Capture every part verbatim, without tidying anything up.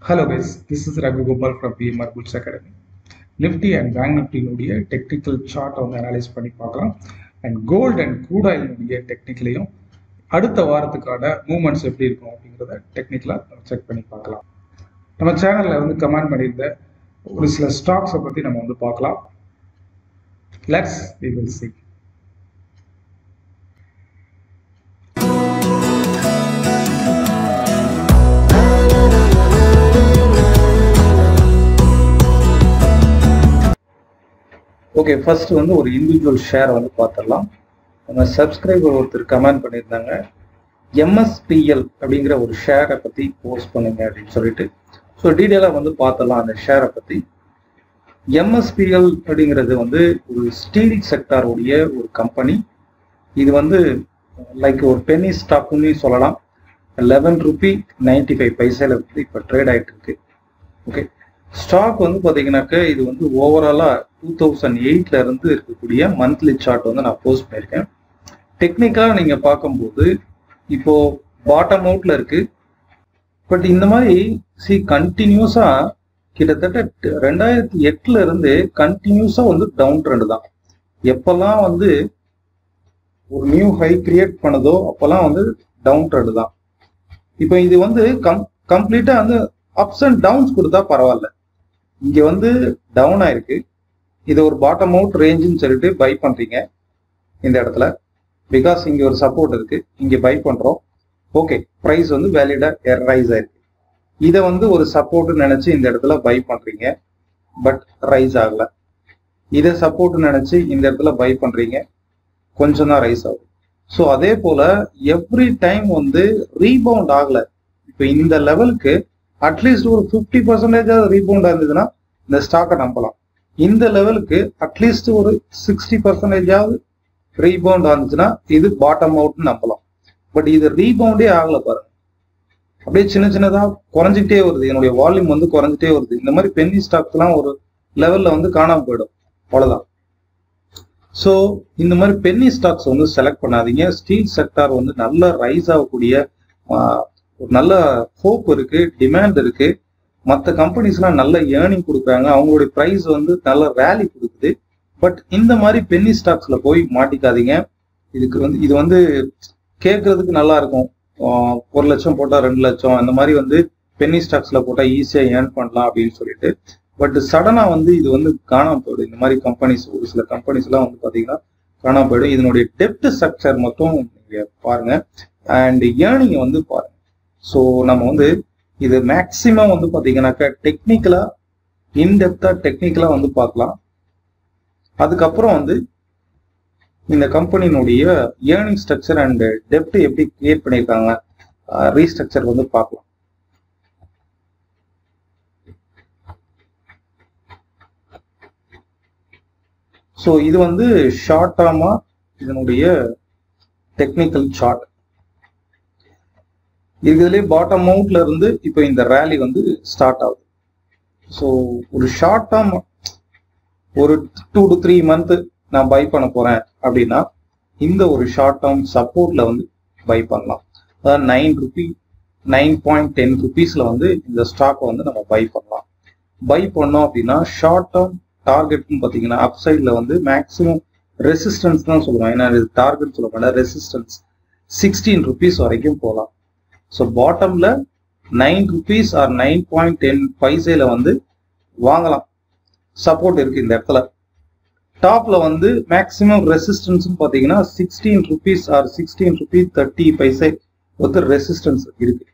Hello guys, this is Raghu Gopal from P M R Bulls Academy. Nifty and Bank Nifty உடைய technical chart வந்து analyze பண்ணி பார்க்கலாம். And gold and crude oil உடைய technicalையும் அடுத்த வாரத்துக்கான movements எப்படி இருக்கும் அப்படிங்கிறத டெக்னிக்கலா செக் பண்ணி பார்க்கலாம். நம்ம சேனல்ல வந்து கமெண்ட் பண்ணியிருந்த ஒரு சில ஸ்டாக்ஸை பத்தி நம்ம வந்து பார்க்கலாம். Let's we will see. Okay, first வந்து ஒரு இண்டிவிஜுவல் ஷேர் வந்து பார்த்துடலாம். நம்ம சப்ஸ்கிரைபர் ஒருத்தர் கமெண்ட் பண்ணியிருந்தாங்க, எம்எஸ்பிஎல் அப்படிங்கிற ஒரு ஷேரை பற்றி போஸ்ட் பண்ணுங்க அப்படின்னு சொல்லிட்டு. ஸோ டீட்டெயிலாக வந்து பார்த்தலாம் அந்த ஷேரை பற்றி. எம்எஸ்பிஎல் அப்படிங்கிறது வந்து ஒரு ஸ்டீல் செக்டாருடைய ஒரு கம்பெனி. இது வந்து லைக் ஒரு பென்னி ஸ்டாக்குன்னு சொல்லலாம். லெவன் ருபி நைன்டி ஃபைவ் பைசால வந்து இப்போ ட்ரேட் ஆகிட்டு இருக்கு. ஓகே, ஸ்டாக் வந்து பார்த்தீங்கன்னாக்க இது வந்து ஓவராலாக டூ தௌசண்ட் எயிட்ல இருந்து இருக்கக்கூடிய மந்த்லி சார்ட் வந்து நான் போஸ்ட் பண்ணியிருக்கேன். டெக்னிக்கலாக நீங்கள் பார்க்கும்போது இப்போ பாட்டம் அவுட்ல இருக்கு. பட் இந்த மாதிரி சி கண்டினியூஸா கிட்டத்தட்ட ரெண்டாயிரத்தி எட்டுல இருந்து கண்டினியூஸா வந்து டவுன் ட்ரெண்ட் தான். எப்பெல்லாம் வந்து ஒரு நியூ ஹை கிரியேட் பண்ணதோ அப்பெல்லாம் வந்து டவுன் ட்ரெண்ட் தான். இப்போ இது வந்து கம் கம்ப்ளீட்டா வந்து அப்ஸ் அண்ட் டவுன்ஸ் கொடுத்தா பரவாயில்ல. இங்க வந்து டவுன் ஆயிருக்கு. இது ஒரு பாட்டம் அவுட் ரேஞ்சுன்னு சொல்லிட்டு பை பண்றீங்க இந்த இடத்துல. பிகாஸ் இங்க ஒரு சப்போர்ட் இருக்கு, இங்க பை பண்றோம். ஓகே, பிரைஸ் வந்து வேலிடா ரைஸ் ஆயிருக்கு. இதை வந்து ஒரு சப்போர்ட் நினைச்சு இந்த இடத்துல பை பண்றீங்க, பட் ரைஸ் ஆகல. இதை சப்போர்ட் நினைச்சு இந்த இடத்துல பை பண்றீங்க, கொஞ்சம் தான் ரைஸ் ஆகும். ஸோ அதே போல எவ்ரி டைம் வந்து ரீபவுண்ட் ஆகல. இப்போ இந்த லெவலுக்கு அட்லீஸ்ட் ஒரு ஃபிஃப்டி பர்சன்டேஜாவது ரீபவுண்ட் இருந்ததுன்னா இந்த ஸ்டாக்கை நம்பலாம். இந்த லெவலுக்கு அட்லீஸ்ட் ஒரு சிக்ஸ்டி பர்சன்டேஜாவது ரீபவுண்ட் ஆனிச்சுன்னா இது பாட்டம் அவுட்னு நம்பலாம். பட் இது ரீபவுண்டே ஆகல பாருங்க. அப்படியே சின்ன சின்னதா குறைஞ்சிட்டே வருது. என்னுடைய வால்யூம் வந்து குறைஞ்சிட்டே வருது. இந்த மாதிரி பென்னி ஸ்டாக்ஸ்லாம் ஒரு லெவல்ல வந்து காணாம போயிடும், அவ்வளவுதான். ஸோ இந்த மாதிரி பென்னி ஸ்டாக்ஸ் வந்து செலக்ட் பண்ணாதீங்க. ஸ்டீல் செக்டார் வந்து நல்ல ரைஸ் ஆகக்கூடிய ஒரு நல்ல ஹோப் இருக்கு, டிமாண்ட் இருக்கு. மற்ற கம்பெனிஸ்லாம் நல்ல ஏர்னிங் கொடுக்குறாங்க, அவங்களுடைய ப்ரைஸ் வந்து நல்ல ரேலி கொடுக்குது. பட் இந்த மாதிரி பென்னி ஸ்டாக்ஸ்ல போய் மாட்டிக்காதீங்க. இதுக்கு வந்து இது வந்து கேட்கறதுக்கு நல்லா இருக்கும். ஒரு லட்சம் போட்டா ரெண்டு லட்சம் அந்த மாதிரி வந்து பென்னி ஸ்டாக்ஸ்ல போட்டா ஈஸியா ஏர்ன் பண்ணலாம் அப்படின்னு சொல்லிட்டு. பட் சடனா வந்து இது வந்து காணாம போயிடும். இந்த மாதிரி கம்பெனிஸ், ஒரு சில கம்பெனிஸ் எல்லாம் வந்து பாத்தீங்கன்னா காணாம போயிடும். இதனுடைய டெப்ட் ஸ்ட்ரக்சர் மட்டும் நீங்க பாருங்க, அண்ட் ஏர்னிங் வந்து பாருங்க. ஸோ நம்ம வந்து இது மேக்சிமம் வந்து பாத்தீங்கன்னாக்கா டெக்னிக்கலா இன்டெப்தா டெக்னிக்கலா வந்து பார்க்கலாம். அதுக்கப்புறம் வந்து இந்த கம்பெனியினுடைய ஏர்னிங் ஸ்ட்ரக்சர் அண்ட் டெப்ட் எப்படி கிரியேட் பண்ணியிருக்காங்க, ரீஸ்ட்ரக்சர் வந்து பார்க்கலாம். ஸோ இது வந்து ஷார்ட் டேர்மா இதனுடைய டெக்னிக்கல் சார்ட். இதுலயே பாட்டம் அவுட்ல இருந்து இப்போ இந்த ரேலி வந்து ஸ்டார்ட் ஆகுது. ஸோ ஒரு ஷார்ட் டேர்ம் ஒரு டூ டு த்ரீ மந்த் நான் பை பண்ண போறேன் அப்படின்னா இந்த ஒரு ஷார்ட் டேர்ம் சப்போர்ட்ல வந்து பை பண்ணலாம். அதாவது nine rupee nine point ten ருபீஸ்ல வந்து இந்த ஸ்டாக்கை வந்து நம்ம பை பண்ணலாம். பை பண்ணோம் அப்படின்னா ஷார்ட் டேர்ம் டார்கெட்னு பார்த்தீங்கன்னா அப் சைட்ல வந்து மேக்ஸிமம் ரெசிஸ்டன்ஸ் தான் சொல்லுவாங்க. ஏன்னா இது டார்கெட் சொல்ல மாட்டேன், ரெசிஸ்டன்ஸ் சிக்ஸ்டீன் ருபீஸ் வரைக்கும் போகலாம். ஸோ பாட்டம்ல nine rupees or nine point ten பைசைல வந்து வாங்கலாம், சப்போர்ட் இருக்கு இந்த இடத்துல. டாப்ல வந்து மேக்சிமம் ரெசிஸ்டன்ஸ் பாத்தீங்கன்னா sixteen rupees or sixteen rupees thirty பைசை வந்து ரெசிஸ்டன்ஸ் இருக்கு.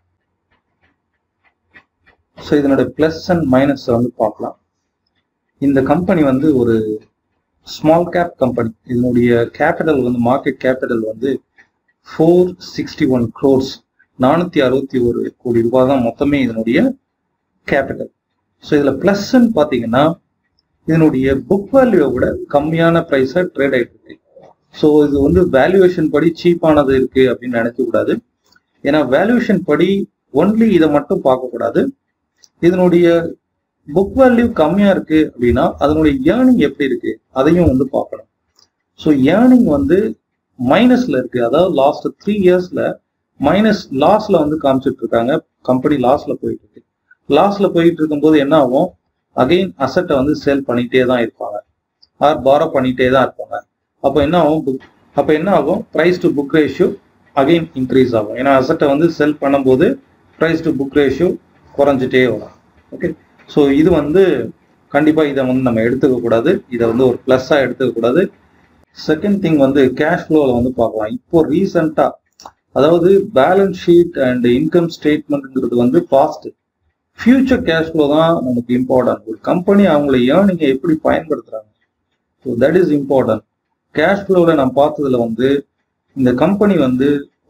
ஸோ இதனுடைய பிளஸ் அண்ட் மைனஸ் வந்து பார்க்கலாம். இந்த கம்பெனி வந்து ஒரு ஸ்மால் கேப் கம்பெனி. இதனுடைய கேபிட்டல் வந்து மார்க்கெட் கேபிட்டல் வந்து ஃபோர் சிக்ஸ்டி ஒன் க்ரோர்ஸ், நானூத்தி அறுபத்தி ஒரு கோடி ரூபாய் தான் மொத்தமே இதனுடைய கேபிட்டல். ஸோ இதுல பிளஸ்ன்னு பாத்தீங்கன்னா இதனுடைய புக் வேல்யூவை விட கம்மியான பிரைஸா ட்ரேட் ஆயிட்டு இருக்கு. ஸோ இது வந்து வேல்யூவேஷன் படி சீப்பானது இருக்கு அப்படின்னு நினைக்க கூடாது. ஏன்னா வேல்யூவேஷன் படி ஒன்லி இதை மட்டும் பார்க்க கூடாது. இதனுடைய புக் வேல்யூ கம்மியா இருக்கு அப்படின்னா அதனுடைய ஏர்னிங் எப்படி இருக்கு அதையும் வந்து பார்க்கணும். ஸோ ஏர்னிங் வந்து மைனஸ்ல இருக்கு. அதாவது லாஸ்ட் த்ரீ இயர்ஸ்ல மைனஸ் லாஸ்ல வந்து காமிச்சிட்டு இருக்காங்க, கம்பெனி லாஸ்ல போயிட்டு இருக்கு. லாஸ்ட்ல போயிட்டு இருக்கும்போது என்ன ஆகும், அகைன் அசட்டை வந்து சேல் பண்ணிட்டே தான் இருப்பாங்க, ஆர் பாரோ பண்ணிட்டே தான் இருப்பாங்க. அப்போ என்ன ஆகும், புக் அப்போ என்ன ஆகும், price to book ratio again increase ஆகும். ஏன்னா அசட்டை வந்து செல் பண்ணும்போது ப்ரைஸ் டு புக் ரேஷியோ குறைஞ்சிட்டே வரும். ஓகே, ஸோ இது வந்து கண்டிப்பாக இதை வந்து நம்ம எடுத்துக்க கூடாது, இதை வந்து ஒரு ப்ளஸ்ஸாக எடுத்துக்க கூடாது. செகண்ட் திங் வந்து கேஷ் ஃப்ளோவில் வந்து பார்க்கலாம். இப்போ ரீசெண்டாக, அதாவது பேலன்ஸ் ஷீட் அண்ட் இன்கம் ஸ்டேட்மெண்ட்ங்கிறது வந்து பாஸ்ட், ஃபியூச்சர் கேஷ் ஃப்ளோ தான் நமக்கு இம்பார்ட்டன்ட். ஒரு கம்பெனி அவங்கள ஏர்னிங்கை எப்படி பயன்படுத்துறாங்க, so that is important. Cash ஃப்ளோவில் நான் பார்த்ததுல வந்து இந்த கம்பெனி வந்து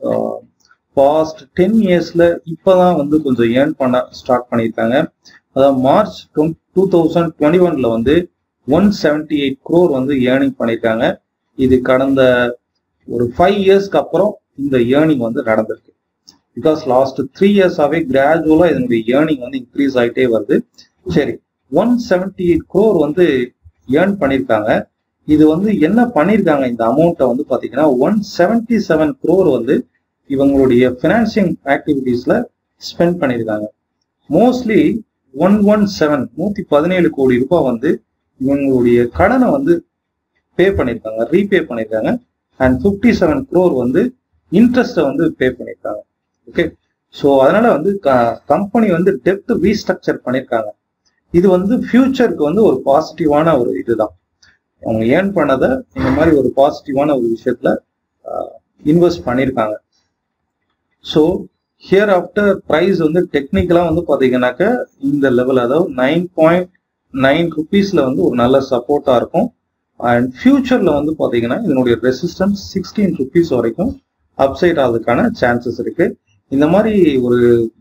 பாஸ்ட் டென் இயர்ஸில் இப்போ தான் வந்து கொஞ்சம் ஏர்ன் பண்ண ஸ்டார்ட் பண்ணியிருக்காங்க. அதாவது மார்ச் டூ தௌசண்ட் டுவெண்ட்டி ஒன்ல வந்து ஒன் செவன்டி எயிட் க்ரோர் வந்து ஏர்னிங் பண்ணியிருக்காங்க. இது கடந்த ஒரு ஃபைவ் இயர்ஸ்க்கு அப்புறம் இந்த ஏர்னிங் வந்து நடந்திருக்கு. பிகாஸ் லாஸ்ட் த்ரீ இயர்ஸாவே கிராஜுவலா இதனுடைய ஏர்னிங் வந்து இன்க்ரீஸ் ஆகிட்டே வருது. சரி, ஒன் செவன்டி எயிட் க்ரோர் வந்து ஏர்ன் பண்ணியிருக்காங்க. இது வந்து என்ன பண்ணியிருக்காங்க, இந்த அமௌண்ட்டை வந்து பார்த்தீங்கன்னா ஒன் செவன்டி செவன் க்ரோர் வந்து இவங்களுடைய ஃபினான்சிங் ஆக்டிவிட்டீஸ்ல ஸ்பெண்ட் பண்ணியிருக்காங்க. மோஸ்ட்லி ஒன் ஒன் செவன் நூத்தி பதினேழு கோடி ரூபாய் வந்து இவங்களுடைய கடனை வந்து பே பண்ணியிருக்காங்க, ரீபே பண்ணியிருக்காங்க. அண்ட் ஃபிஃப்டி செவன் க்ரோர் வந்து இன்ட்ரெஸ்ட்டை வந்து பே பண்ணியிருக்காங்க. ஓகே, ஸோ அதனால வந்து கம்பெனி வந்து டெப்ட் ரீஸ்ட்ரக்சர் பண்ணியிருக்காங்க. இது வந்து ஃபியூச்சருக்கு வந்து ஒரு பாசிட்டிவான ஒரு இதுதான். அவங்க ஏர்ன் பண்ணதை இந்த மாதிரி ஒரு பாசிட்டிவான ஒரு விஷயத்துல இன்வெஸ்ட் பண்ணியிருக்காங்க. ஸோ ஹியர் ஆஃப்டர் ப்ரைஸ் வந்து டெக்னிக்கலாக வந்து பார்த்தீங்கன்னாக்க இந்த லெவல், அதாவது நைன் பாயிண்ட் நைன் ருபீஸ்ல வந்து ஒரு நல்ல சப்போர்ட்டா இருக்கும். அண்ட் ஃபியூச்சர்ல வந்து பார்த்தீங்கன்னா இதனுடைய ரெசிஸ்டன்ஸ் சிக்ஸ்டீன் ருபீஸ் வரைக்கும் அப்சைட் ஆகிறதுக்கான சான்சஸ் இருக்கு. இந்த மாதிரி ஒரு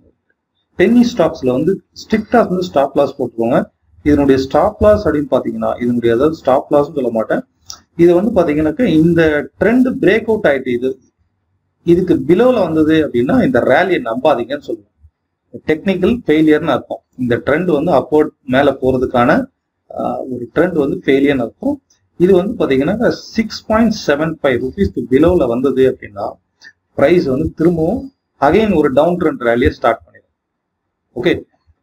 பென்னி ஸ்டாக்ஸ்ல வந்து ஸ்ட்ரிக்டா வந்து ஸ்டாப் லாஸ் போட்டுக்கோங்க. இதனுடைய ஸ்டாப் லாஸ் அப்படின்னு பாத்தீங்கன்னா, இதனுடைய அதாவது ஸ்டாப் லாஸ் சொல்ல மாட்டேன், இது வந்து பாத்தீங்கன்னாக்க இந்த ட்ரெண்ட் பிரேக் அவுட் ஆயிட்டு இது இதுக்கு பிலோல வந்தது அப்படின்னா இந்த ரேலியை நம்பாதீங்கன்னு சொல்லுவேன். டெக்னிக்கல் ஃபெயிலியர்னு அர்த்தம். இந்த ட்ரெண்ட் வந்து அப்போர்ட் மேல போறதுக்கான ஒரு ட்ரெண்ட் வந்து ஃபெயிலியர்னு அர்த்தம். இது வந்து பாத்தீங்கன்னா சிக்ஸ் பாயிண்ட் செவன் ஃபைவ் ருபீஸ்க்கு பிலோல வந்தது அப்படின்னா பிரைஸ் வந்து திரும்பவும் அகைன் ஒரு டவுன் ட்ரெண்ட் ரேலியை ஸ்டார்ட் பண்ணிடும். ஓகே,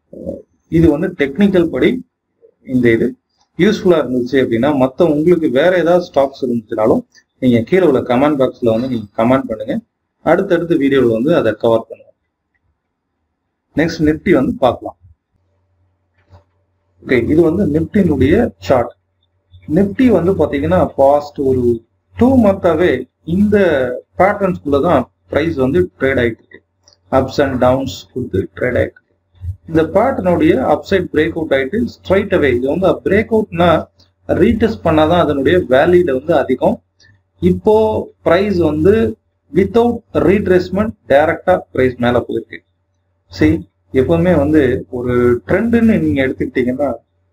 இது வந்து டெக்னிக்கல் படி இந்த இது யூஸ்ஃபுல்லா இருந்துச்சு அப்படின்னா, மற்ற உங்களுக்கு வேற ஏதாவது ஸ்டாக்ஸ் இருந்துச்சுனாலும் நீங்க கீழே உள்ள கமெண்ட் பாக்ஸ்ல வந்து நீங்க கமெண்ட் பண்ணுங்க. அடுத்தடுத்த வீடியோவில் வந்து அதை கவர் பண்ணுவோம். நெக்ஸ்ட் நிப்டி வந்து பார்க்கலாம். ஓகே, இது வந்து நிப்டினுடைய சார்ட். நிப்டி வந்து பாத்தீங்கன்னா பாஸ்ட் ஒரு டூ மந்தாவே இந்த பேட்டர்ன்ஸ்குள்ள தான் பிரைஸ் வந்து ட்ரேட் ஆயிட்டு இருக்கு. அப்ஸ் அண்ட் டவுன்ஸ் கொடுத்து ட்ரேட் ஆயிட்டு இருக்கு. இந்த பேட்டர்னுடைய அப்சைட் பிரேக் அவுட் ஆயிட்டு ஸ்ட்ரைட் அவே, இது வந்து பிரேக் அவுட்னா ரீடெஸ்ட் பண்ணாதான் அதனுடைய வேல்யூட வந்து அதிகம். இப்போ பிரைஸ் வந்து வித்தவுட் ரீட்ரேஸ்மெண்ட் டைரக்டா பிரைஸ் மேல போயிருக்கு. சரி, எப்பவுமே வந்து ஒரு ட்ரெண்ட்னு நீங்க எடுத்துக்கிட்டீங்கன்னா,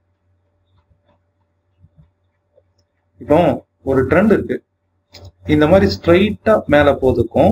இப்போ ஒரு ட்ரெண்ட் இருக்கு, இந்த மாதிரி ஸ்ட்ரைட்டா மேல போறதுக்கும்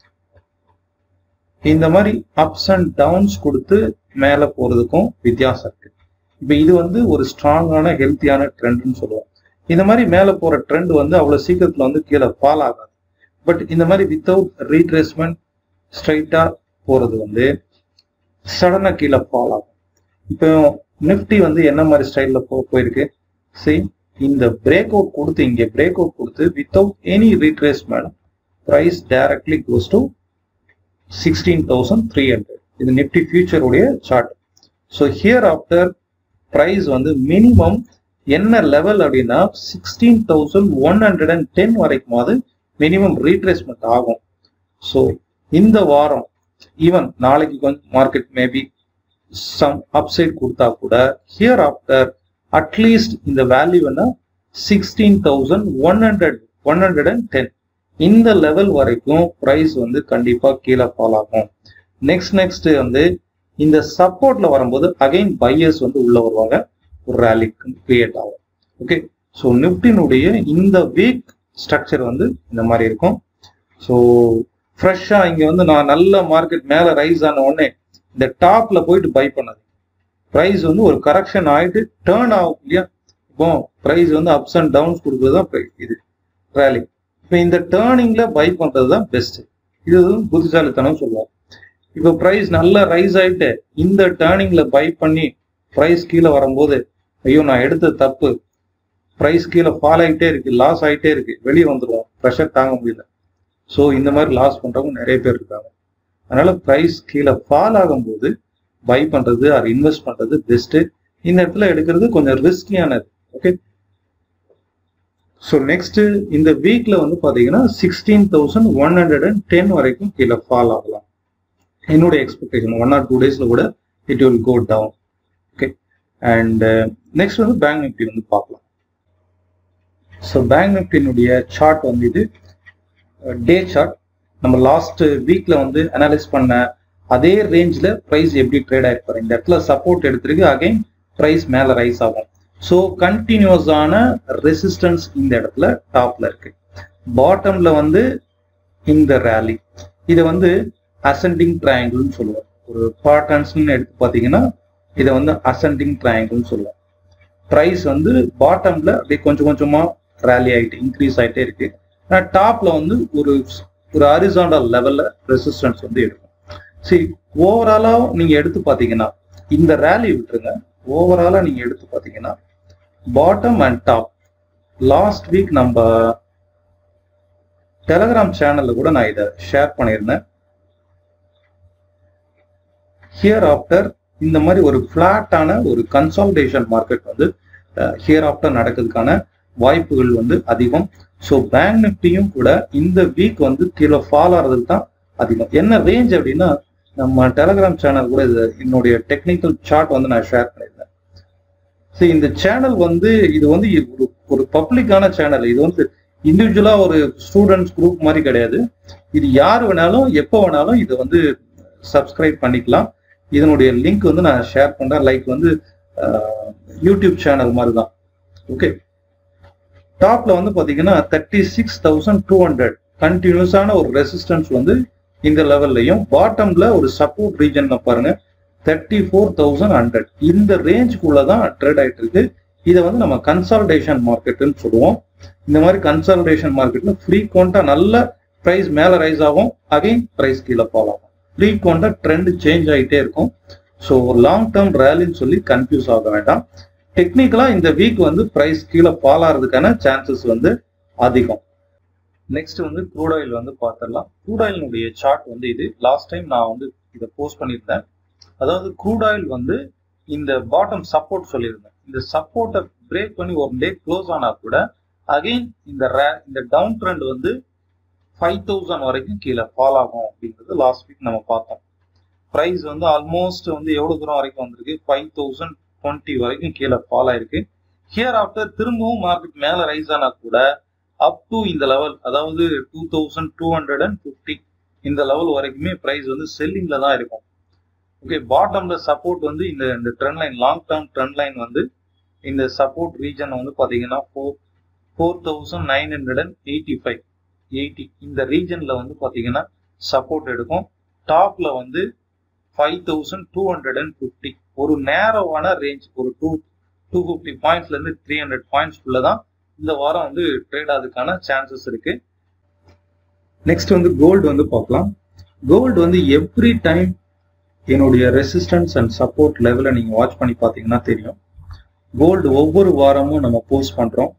இந்த மாதிரி அப்ஸ் அண்ட் டவுன்ஸ் கொடுத்து மேல போறதுக்கும் வித்தியாசம் இருக்கு. இப்ப இது வந்து ஒரு ஸ்ட்ராங்கான ஹெல்த்தியான ட்ரெண்ட்னு சொல்லுவோம். இந்த மாதிரி மேல போற ட்ரெண்ட் வந்து அவ்வளவு சீக்கிரத்துல வந்து கீழே ஃபால் ஆகாது. பட் இந்த மாதிரி வித்தவுட் ரீட்ரேஸ்மெண்ட் ஸ்ட்ரைட்டா போறது வந்து சடனா கீழே ஃபால் ஆகும். இப்போ நிப்டி வந்து என்ன மாதிரி ஸ்டைல்ல போ போயிருக்கு சரி, இந்த பிரேக் அவுட் கொடுத்து இங்கே பிரேக் அவுட் கொடுத்து without any retracement price directly goes to sixteen thousand three hundred. இது நிப்டி ஃபியூச்சர் உடைய சார்ட். ஸோ ஹியர் ஆஃப்டர் பிரைஸ் வந்து மினிமம் என்ன லெவல் அப்படின்னா sixteen thousand one hundred and ten வரைக்குமாவது மினிமம் ரீட்ரேஸ்மெண்ட் ஆகும். ஸோ இந்த வாரம் ஈவன் நாளைக்கு கொஞ்சம் மார்க்கெட் மேபி சம் அப்சைட் கொடுத்தா கூட ஹியர் ஆஃப்டர் அட்லீஸ்ட் இந்த வேல்யூ என்ன sixteen thousand one hundred one hundred and ten இந்த லெவல் வரைக்கும் பிரைஸ் வந்து கண்டிப்பா கீழே ஃபால் ஆகும். நெக்ஸ்ட் நெக்ஸ்ட் வந்து இந்த சப்போர்ட்ல வரும்போது அகைன் பையர்ஸ் வந்து உள்ள வருவாங்க, ஒரு ரேலி கிரியேட் ஆகும். ஓகே, ஸோ நிப்டினுடைய இந்த வீக் ஸ்ட்ரக்சர் வந்து இந்த மாதிரி இருக்கும். ஸோ ஃப்ரெஷ்ஷா இங்க வந்து நான் நல்ல மார்க்கெட் மேல ரைஸ் ஆன உடனே இந்த டாப்ல போயிட்டு பை பண்ணது, பிரைஸ் வந்து ஒரு கரெக்ஷன் ஆயிட்டு டேர்ன் ஆகும் இல்லையா. இப்போ பிரைஸ் வந்து அப்ஸ் அண்ட் டவுன்ஸ் கொடுக்குறது தான் இது ரேலி. இப்போ இந்த டேர்னிங்ல பை பண்றது தான் பெஸ்ட். இது வந்து புத்திசாலித்தனம் சொல்லுவோம். இப்போ பிரைஸ் நல்லா ரைஸ் ஆயிட்டு இந்த டேர்னிங்ல பை பண்ணி பிரைஸ் கீழே வரும்போது ஐயோ நான் எடுத்த தப்பு, பிரைஸ் கீழே ஃபால் ஆகிட்டே இருக்கு, லாஸ் ஆகிட்டே இருக்கு, வெளியே வந்துடுவோம், ப்ரெஷர் தாங்க முடியல. ஸோ இந்த மாதிரி லாஸ் பண்றவங்க நிறைய பேர் இருக்காங்க. அதனால பிரைஸ் கீழே ஃபால் ஆகும்போது பை பண்றது ஆர் இன்வெஸ்ட் பண்றது பெஸ்ட். இந்த இடத்துல எடுக்கிறது கொஞ்சம் ரிஸ்கியானது. ஓகே, ஸோ நெக்ஸ்ட் இந்த வீக்ல வந்து பாத்தீங்கன்னா sixteen thousand one hundred and ten வரைக்கும் கீழே ஃபால் ஆகலாம். என்னுடைய எக்ஸ்பெக்டேஷன் ஒன் ஆர் டூ டேஸ்ல கூட it will go down. Okay, and next வந்து பேங்க் நிஃப்டி வந்து பார்க்கலாம். ஸோ பேங்க் நிஃப்டியினுடைய சார்ட் வந்து இது டே சார்ட். நம்ம லாஸ்ட் வீக்ல வந்து அனலைஸ் பண்ண அதே ரேஞ்சில் ப்ரைஸ் எப்படி ட்ரேட் ஆயிருப்பாரு. இந்த இடத்துல சப்போர்ட் எடுத்திருக்கு, அகைன் ப்ரைஸ் மேலே ரைஸ் ஆகும். ஸோ கண்டினியூஸான ரெசிஸ்டன்ஸ் இந்த இடத்துல டாப்ல இருக்கு. பாட்டம்ல வந்து இந்த ரேலி, இதை வந்து அசெண்டிங் ட்ரையாங்கிள்னு சொல்லுவோம். ஒரு பேட்டர்ன்ஸ்னு எடுத்து பார்த்தீங்கன்னா இதை வந்து அசெண்டிங் ட்ரையாங்கிள்னு சொல்லுவோம். ப்ரைஸ் வந்து பாட்டம்ல அப்படியே கொஞ்சம் கொஞ்சமா ரேலி ஆகிட்டு இன்க்ரீஸ் ஆகிட்டே இருக்கு. ஆனால் டாப்ல வந்து ஒரு ஒரு ஹாரிசான்டல் லெவல்ல ரெசிஸ்டன்ஸ் வந்து எடுக்கும். சரி, ஓவராலா நீங்க எடுத்து பார்த்தீங்கன்னா இந்த ரேலி விட்டுருங்க. ஓவராலா நீங்க எடுத்து பார்த்தீங்கன்னா bottom and top last week நம்ம டெலகிராம் சேனல்ல கூட நான் இதை ஷேர் பண்ணியிருந்தேன். ஹியர் ஆஃப்டர் இந்த மாதிரி ஒரு பிளாட்டான ஒரு கன்சால்டேஷன் மார்க்கெட் வந்து ஹியர் ஆஃப்டர் நடக்கிறதுக்கான வாய்ப்புகள் வந்து அதிகம். ஸோ பேங்க் நிஃப்டியும் கூட இந்த வீக் வந்து கீழே ஃபால் ஆகிறதுக்கு தான் அதிகம். என்ன ரேஞ்ச் அப்படின்னா நம்ம டெலகிராம் சேனல் கூட இது என்னுடைய டெக்னிக்கல் சார்ட் வந்து நான் ஷேர் பண்ணியிருந்தேன். ஸோ இந்த சேனல் வந்து இது வந்து ஒரு ஒரு பப்ளிக்கான சேனல். இது வந்து இண்டிவிஜுவலா ஒரு ஸ்டூடெண்ட்ஸ் குரூப் மாதிரி கிடையாது. இது யார் வேணாலும் எப்போ வேணாலும் இதை வந்து சப்ஸ்கிரைப் பண்ணிக்கலாம். இதனுடைய லிங்க் வந்து நான் ஷேர் பண்றேன். லைக் வந்து யூடியூப் சேனல் மாதிரி தான். ஓகே, டாப்ல வந்து பாத்தீங்கன்னா thirty six thousand two hundred கண்டினியூஸான ஒரு ரெசிஸ்டன்ஸ் வந்து இந்த லெவல்லையும், பாட்டம்ல ஒரு சப்போர்ட் ரீஜன் பாருங்க தேர்ட்டி ஃபோர் தௌசண்ட் ஹண்ட்ரட் இந்த ரேஞ்சுக்குள்ளதான் ட்ரேட் ஆயிட்டு இருக்கு. இதை வந்து நம்ம கன்சால்டேஷன் மார்க்கெட்னு சொல்லுவோம். இந்த மாதிரி கன்சால்டேஷன் மார்க்கெட்ல ஃப்ரீக்வெண்டா நல்ல பிரைஸ் மேல ரைஸ் ஆகும், அகைன் பிரைஸ் கீழே ஃபால் ஆகும். ஃப்ரீக்வெண்டா ட்ரெண்ட் சேஞ்ச் ஆகிட்டே இருக்கும். ஸோ ஒரு லாங் டேர்ம் ரேலின்னு சொல்லி கன்ஃபியூஸ் ஆக வேண்டாம். டெக்னிக்கலா இந்த வீக் வந்து பிரைஸ் கீழே ஃபால் ஆகிறதுக்கான சான்சஸ் வந்து அதிகம். நெக்ஸ்ட் வந்து க்ரூட் ஆயில் வந்து பார்த்துடலாம். க்ரூட் ஆயிலுடைய சார்ட் வந்து இது லாஸ்ட் டைம் நான் வந்து இதை போஸ்ட் பண்ணியிருந்தேன். அதாவது க்ரூட் ஆயில் வந்து இந்த பாட்டம் சப்போர்ட் சொல்லியிருந்தேன். இந்த சப்போர்ட்டை பிரேக் பண்ணி ஒரு டே க்ளோஸ் ஆனா கூட அகைன் இந்த இந்த டவுன் ட்ரெண்ட் வந்து ஃபைவ் தௌசண்ட் வரைக்கும் கீழே ஃபால் ஆகும் அப்படிங்கிறது லாஸ்ட் வீக் நம்ம பார்த்தோம். ப்ரைஸ் வந்து ஆல்மோஸ்ட் வந்து எவ்வளவு தூரம் வரைக்கும் வந்திருக்கு, ஃபைவ் தௌசண்ட் டுவெண்ட்டி வரைக்கும் கீழே ஃபால் ஆயிருக்கு. ஹியர் ஆஃப்டர் திரும்பவும் மார்க்கெட் மேல ரைஸ் ஆனா கூட அப் டு இந்த லெவல், அதாவது two thousand two hundred and fifty இந்த லெவல் வரைக்குமே ப்ரைஸ் வந்து செல்லிங்ல தான் இருக்கும். ஓகே, பாட்டம்ல சப்போர்ட் வந்து இந்த இந்த trend line, long term trend line வந்து இந்த சப்போர்ட் ரீஜன் வந்து பாத்தீங்கன்னா four four thousand nine hundred and eighty five eighty இந்த ரீஜன்ல வந்து பாத்தீங்கன்னா சப்போர்ட் எடுக்கும். டாப்ல வந்து five thousand two hundred and fifty ஒரு நேரோவான ரேஞ்ச், ஒரு டூ டூ பிப்டி பாயிண்ட்ஸ்ல இருந்து த்ரீ ஹண்ட்ரட் பாயிண்ட்ஸ்குள்ள தான் இந்த வாரம் வந்து ட்ரேட் ஆகிறதுக்கான சான்சஸ் இருக்கு. நெக்ஸ்ட் வந்து கோல்டு வந்து பார்க்கலாம். கோல்டு வந்து எவ்ரி டைம் என்னுடைய ரெசிஸ்டன்ஸ் அண்ட் சப்போர்ட் லெவலை நீங்க வாட்ச் பண்ணி பார்த்தீங்கன்னா தெரியும். கோல்டு ஒவ்வொரு வாரமும் நம்ம போஸ்ட் பண்றோம்.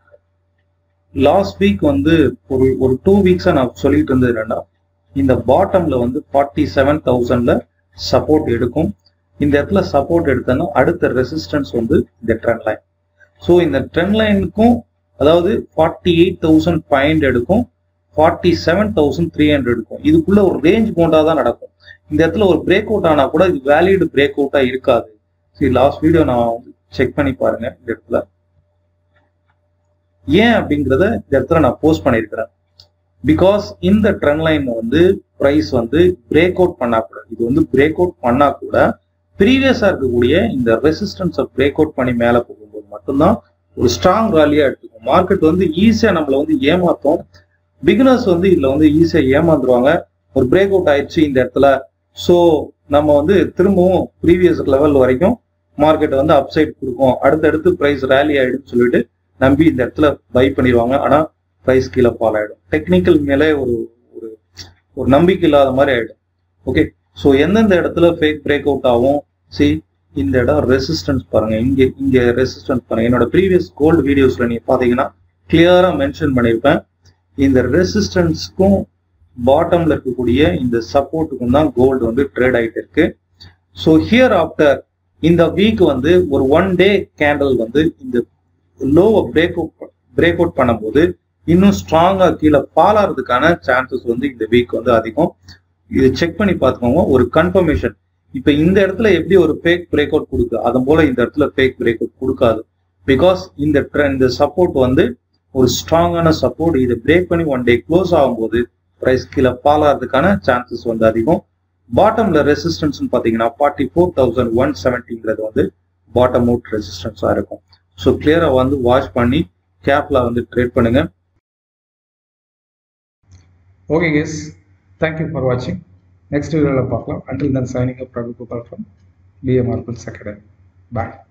லாஸ்ட் வீக் வந்து ஒரு ஒரு டூ வீக்ஸா நான் சொல்லிட்டு இருந்தது என்னன்னா, இந்த பாட்டம்ல வந்து ஃபார்ட்டி செவன் தௌசண்ட்ல சப்போர்ட் எடுக்கும். இந்த இடத்துல சப்போர்ட் எடுத்தோன்னா அடுத்த ரெசிஸ்டன்ஸ் வந்து இந்த ட்ரெண்ட் லைன். ஸோ இந்த ட்ரெண்ட் லைனுக்கும் அதாவது forty eight thousand five hundred எடுக்கும், forty seven thousand three hundred இருக்கும். இதுக்குள்ள ஒரு ரேஞ்ச் போண்டா தான் நடக்கும். இந்த இடத்துல ஒரு பிரேக் அவுட் ஆனா கூட இது வேலிட் பிரேக் அவுட்டா இருக்காது. சரி, லாஸ்ட் வீடியோ நான் செக் பண்ணி பாருங்க. இந்த இடத்துல ஏன் அப்படிங்கிறத இந்த இடத்துல நான் போஸ்ட் பண்ணியிருக்கிறேன். பிகாஸ் இந்த ட்ரெண்ட் லைன் வந்து பிரைஸ் வந்து பிரேக் அவுட் பண்ணா கூட, இது வந்து பிரேக் அவுட் பண்ணா கூட ப்ரீவியஸா இருக்கக்கூடிய இந்த ரெசிஸ்டன்ஸை பிரேக் அவுட் பண்ணி மேல போகும்போது மட்டும்தான் ஒரு ஸ்ட்ராங் ராலியா எடுத்துக்கும். மார்க்கெட் வந்து ஈஸியா நம்மள வந்து ஏமாத்தும். பிகினர்ஸ் வந்து இதுல வந்து ஈஸியா ஏமாந்துருவாங்க. ஒரு பிரேக் அவுட் ஆயிடுச்சு இந்த இடத்துல, ஸோ நம்ம வந்து திரும்பவும் ப்ரீவியஸ் லெவல் வரைக்கும் மார்க்கெட் வந்து அப்சைட் கொடுக்கும், அடுத்தடுத்து பிரைஸ் ரேலி ஆயிடுன்னு சொல்லிட்டு நம்பி இந்த இடத்துல பை பண்ணிடுவாங்க. ஆனா பிரைஸ் கீழே ஃபால் ஆயிடும். டெக்னிக்கல் மேலே ஒரு ஒரு நம்பிக்கை இல்லாத மாதிரி ஆயிடும். ஓகே, ஸோ எந்தெந்த இடத்துல ஃபேக் பிரேக் அவுட் ஆகும், சி இந்த இடம் ரெசிஸ்டன்ஸ் பாருங்க, இங்கே இங்கே ரெசிஸ்டன்ஸ் பாருங்க. என்னோட ப்ரீவியஸ் கோல்டு வீடியோஸ்ல நீங்க பாத்தீங்கன்னா கிளியரா மென்ஷன் பண்ணியிருப்பேன். இந்த ரெசிஸ்டன்ஸ்க்கும் பாட்டம்ல இருக்கக்கூடிய இந்த சப்போர்ட்டுக்கும் தான் கோல்டு வந்து ட்ரேட் ஆகிட்டு இருக்கு. ஸோ ஹியர் ஆஃப்டர் இந்த வீக் வந்து ஒரு ஒன் டே கேண்டில் வந்து இந்த லோவை பிரேக் அவுட் பிரேக் அவுட் பண்ணும்போது இன்னும் ஸ்ட்ராங்கா கீழே ஃபால் ஆகிறதுக்கான சான்சஸ் வந்து இந்த வீக் வந்து அதிகம். இது செக் பண்ணி பார்த்துக்கோங்க. ஒரு கன்ஃபர்மேஷன் இப்ப இந்த இடத்துல எப்படி ஒரு ஃபேக் பிரேக் அவுட் கொடுக்குது, அது போல இந்த இடத்துல ஃபேக் பிரேக் அவுட் கொடுக்காது. பிகாஸ் இந்த இந்த சப்போர்ட் வந்து ஒரு ஸ்ட்ராங்கான சப்போர்ட். இதை பிரேக் பண்ணி ஒன் டே க்ளோஸ் ஆகும்போது பிரைஸ் கீழே ஃபால் ஆகிறதுக்கான சான்சஸ் வந்து அதிகம். பாட்டம்ல ரெசிஸ்டன்ஸ் பாத்தீங்கன்னா ஃபார்ட்டி ஃபோர் தௌசண்ட் ஒன் செவன்டிங்கிறது வந்து பாட்டம் அவுட் ரெசிஸ்டன்ஸா இருக்கும். ஸோ கிளியரா வந்து வாட்ச் பண்ணி கேப்ல வந்து ட்ரேட் பண்ணுங்க. ஓகே கேஸ், தேங்க்யூ ஃபார் வாட்சிங். நெக்ஸ்ட் வீடியோவில் பார்க்கலாம். Until then signing up, Ravi Gopal from B A Marbles Academy. Bye.